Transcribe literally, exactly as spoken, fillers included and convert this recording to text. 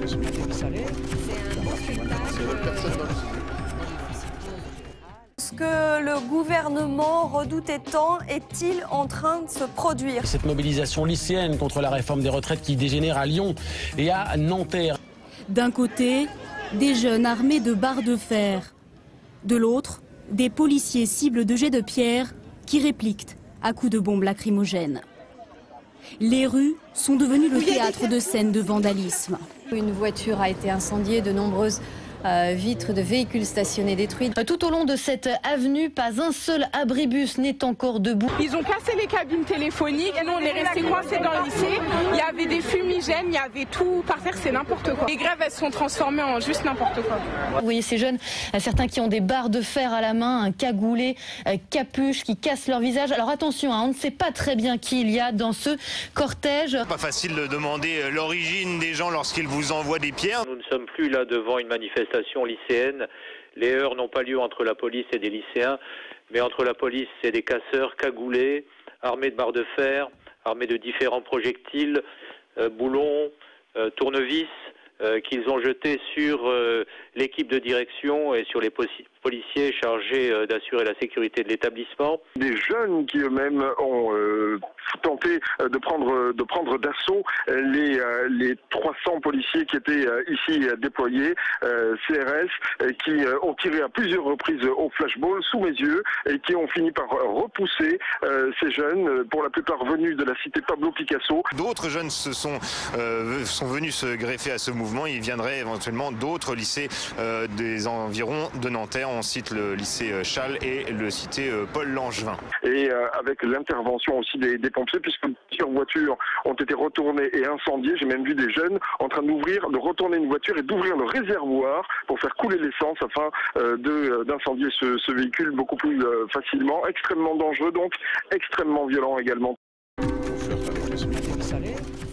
Ce que le gouvernement redoutait tant est-il en train de se produire? Cette mobilisation lycéenne contre la réforme des retraites qui dégénère à Lyon et à Nanterre. D'un côté, des jeunes armés de barres de fer. De l'autre, des policiers cibles de jets de pierre qui répliquent à coups de bombes lacrymogènes. Les rues sont devenues le théâtre de scènes de vandalisme. Une voiture a été incendiée, de nombreuses euh, vitres de véhicules stationnés détruites. Tout au long de cette avenue, pas un seul abribus n'est encore debout. Ils ont cassé les cabines téléphoniques et nous on est restés coincés dans le lycée. Il y avait des fumigènes, il y avait tout par terre, c'est n'importe quoi. Les grèves elles sont transformées en juste n'importe quoi. Vous voyez ces jeunes, certains qui ont des barres de fer à la main, un cagoulé, capuche, qui cassent leur visage. Alors attention, hein, on ne sait pas très bien qui il y a dans ce cortège. Pas facile de demander l'origine des gens lorsqu'ils vous envoient des pierres. Nous ne sommes plus là devant une manifestation lycéenne. Les heurts n'ont pas lieu entre la police et des lycéens, mais entre la police et des casseurs cagoulés, armés de barres de fer, armés de différents projectiles, euh, boulons, euh, tournevis, euh, qu'ils ont jetés sur euh, l'équipe de direction et sur les policiers chargés euh, d'assurer la sécurité de l'établissement. Des jeunes qui eux-mêmes ont euh, tenté de prendre de prendre d'assaut les euh, les trois cents policiers qui étaient euh, ici euh, déployés, euh, C R S, euh, qui euh, ont tiré à plusieurs reprises au flashball sous mes yeux et qui ont fini par repousser euh, ces jeunes, pour la plupart venus de la cité Pablo Picasso. D'autres jeunes se sont euh, sont venus se greffer à ce mouvement. Il viendrait éventuellement d'autres lycées euh, des environs de Nanterre. On cite le lycée Chasles et le cité Paul Langevin. Et euh, avec l'intervention aussi des, des pompiers, puisque plusieurs voitures ont été retournées et incendiées. J'ai même vu des jeunes en train d'ouvrir, de retourner une voiture et d'ouvrir le réservoir pour faire couler l'essence afin euh, de, d'incendier ce, ce véhicule beaucoup plus euh, facilement. Extrêmement dangereux, donc extrêmement violent également. On flirte avec le salé.